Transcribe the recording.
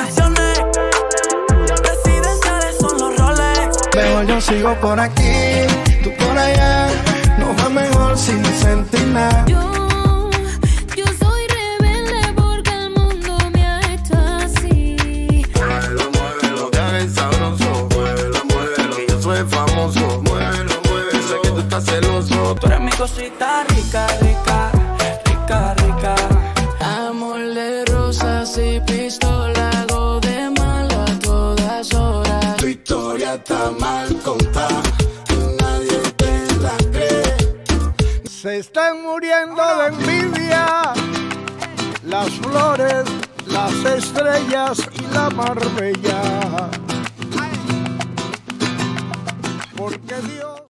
vacaciones. Presidenciales son los Rolex. Mejor yo sigo por aquí, tú por allá. Nos va mejor sin sentir nada. Yo soy rebelde porque el mundo me ha hecho así. Muévelo, muévelo, que haga el sabroso. Muévelo, muévelo, que yo soy famoso. Muévelo, muévelo, sé que tú estás celoso. Tú eres mi cosita rica, rica, rica, rica. Amor de rosas y pistola, hago de malo a todas horas. Tu historia está mal contada, nadie te la cree. Se están muriendo de envidia las flores, las estrellas y la Marbella. Porque Dios